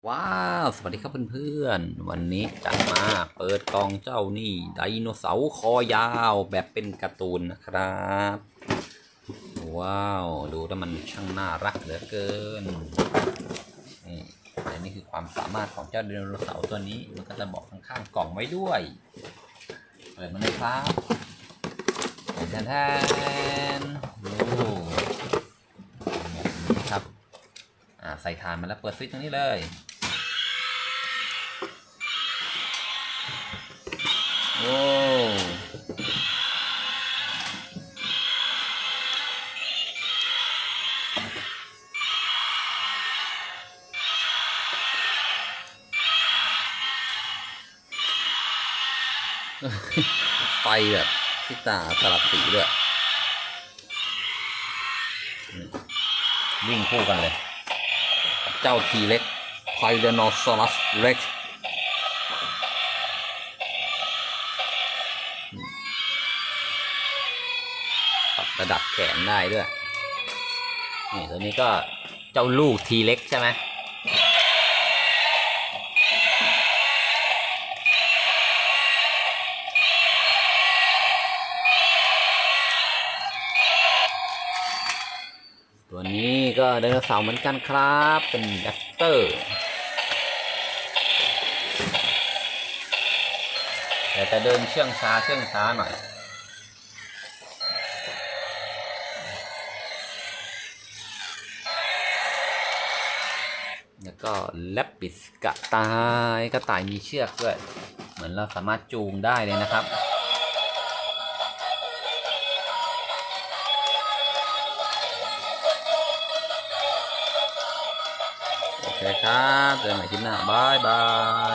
ว้าวสวัสดีครับเพื่อนๆวันนี้จะมาเปิดกล่องเจ้านี่ไดโนเสาร์คอยาวแบบเป็นการ์ตูนนะครับว้าวดูแล้วมันช่างน่ารักเหลือเกินนี่แต่นี่คือความสามารถของเจ้าไดโนเสาร์ตัวนี้มันก็จะบอกข้างๆกล่องไว้ด้วยเปิดมาเลยครับแทนแทนดูแบบนี้ครับใส่ถ่านมาแล้วเปิดสวิตช์ตรงนี้เลยโอ้ไฟแบบที่ตาสลับสีด้วยวิ่งคู่กันเลยเจ้าทีเล็กไทแรนโนซอรัสเร็กปรับระดับแขนได้ด้วยนี่ตัวนี้ก็เจ้าลูกทีเล็กใช่ไหมตัวนี้ก็ไดโนเสาร์เหมือนกันครับเป็นแรปเตอร์แต่จะเดินเชื่องช้าหน่อยแล้วก็แลปปิสกระต่ายมีเชือกด้วยเหมือนเราสามารถจูงได้เลยนะครับโอเคครับเจอกันใหม่คลิปหน้าบายบาย